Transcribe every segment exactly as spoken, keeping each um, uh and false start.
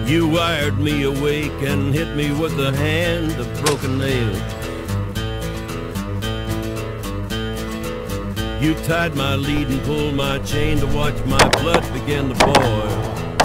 You wired me awake and hit me with a hand of broken nails. You tied my lead and pulled my chain to watch my blood begin to boil.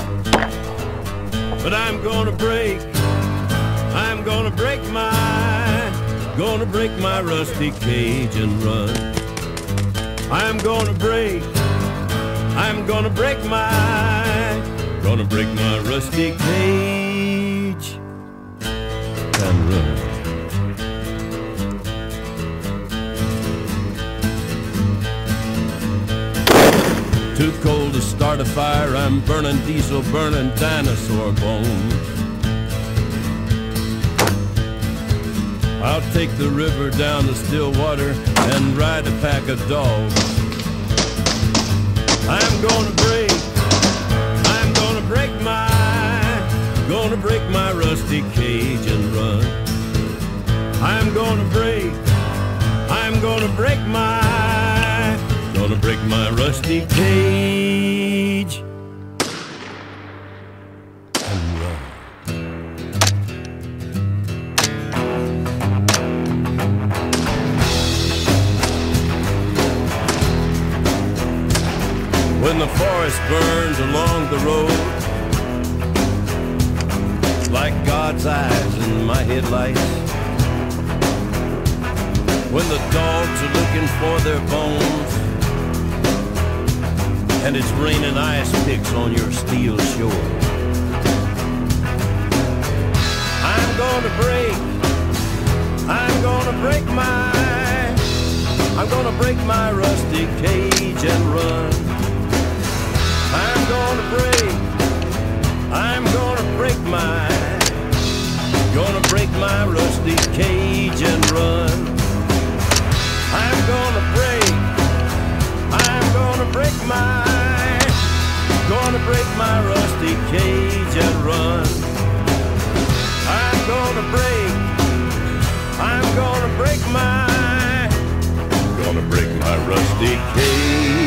But I'm gonna break, I'm gonna break my, gonna break my rusty cage and run. I'm gonna break, I'm gonna break my, gonna break my rusty cage and run. Too cold to start a fire, I'm burning diesel, burning dinosaur bones. I'll take the river down to still water and ride a pack of dogs. I'm gonna break, I'm gonna break my, gonna break my rusty cage and run. I'm gonna break, I'm gonna break my, gonna break my rusty cage and run. When the forest burns along the road, like God's eyes in my headlights. When the dogs are looking for their bones, and it's raining ice picks on your steel shore. I'm gonna break, I'm gonna break my, I'm gonna break my rusty cage and run. I'm gonna break, I'm gonna break my, gonna break my rusty cage and run. I'm gonna break, I'm gonna break my, gonna break my rusty cage and run. I'm gonna break, I'm gonna break my, gonna break my rusty cage.